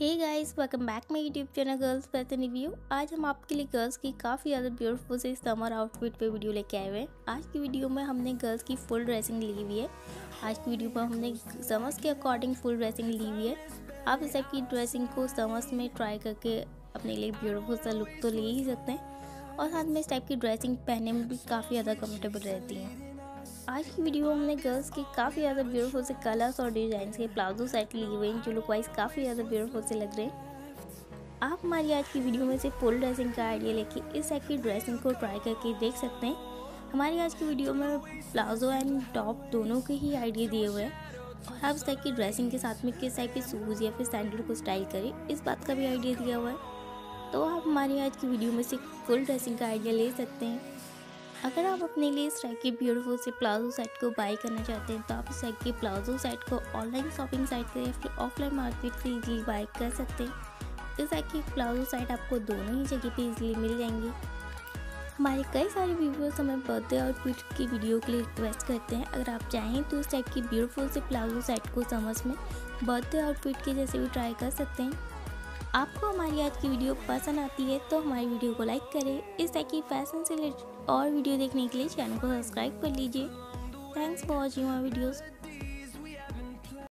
Hey guys, welcome back my YouTube channel girls fashion review. आज हम आपके लिए गर्ल्स की काफ़ी ज़्यादा ब्यूटीफुल से समर आउटफिट पे वीडियो लेके आए हुए हैं। आज की वीडियो में हमने गर्ल्स की फुल ड्रेसिंग ली हुई है। आज की वीडियो पर हमने समर्स के अकॉर्डिंग फुल ड्रेसिंग ली हुई है। आप इस टाइप की ड्रेसिंग को समर्स में ट्राई करके अपने लिए ब्यूटीफुल सा लुक तो ले ही सकते हैं और साथ में इस टाइप की ड्रेसिंग पहनने में भी काफ़ी ज़्यादा कम्फर्टेबल रहती हैं। आज की वीडियो में हमने गर्ल्स के काफ़ी ज़्यादा ब्यूटीफुल से कलर्स और डिज़ाइन के प्लाजो सेट लिए हुए हैं जो लुक वाइज काफ़ी ज़्यादा ब्यूटीफुल से लग रहे हैं। आप हमारी आज की वीडियो में से फुल ड्रेसिंग का आइडिया लेके इस टाइप की ड्रेसिंग को ट्राई करके देख सकते हैं। हमारी आज की वीडियो में प्लाजो एंड टॉप दोनों के ही आइडिया दिए हुए हैं और आप इस टाइप की ड्रेसिंग के साथ में किस टाइप के शूज़ या फिर सैंडल को स्टाइल करें इस बात का भी आइडिया दिया हुआ है। तो आप हमारी आज की वीडियो में से फुल ड्रेसिंग का आइडिया ले सकते हैं। अगर आप अपने लिए इस टाइप के ब्यूटीफुल से प्लाजो सेट को बाई करना चाहते हैं तो आप इस टाइप के प्लाजो सेट को ऑनलाइन शॉपिंग साइट से या फिर ऑफलाइन मार्केट से इजीली बाई कर सकते हैं। इस टाइप के प्लाजो सेट आपको दोनों ही जगह पे इजीली मिल जाएंगे। हमारे कई सारे व्यूवर्स हमें बर्थडे आउटफिट की वीडियो के लिए रिक्वेस्ट करते हैं। अगर आप चाहें तो इस टाइप की ब्यूटीफुल से प्लाजो सेट को समर्स में बर्थडे आउटफिट के जैसे भी ट्राई कर सकते हैं। आपको हमारी आज की वीडियो पसंद आती है तो हमारी वीडियो को लाइक करें। इस टाइप की फैशन से रिलेटेड और वीडियो देखने के लिए चैनल को सब्सक्राइब कर लीजिए। Thanks for watching our videos.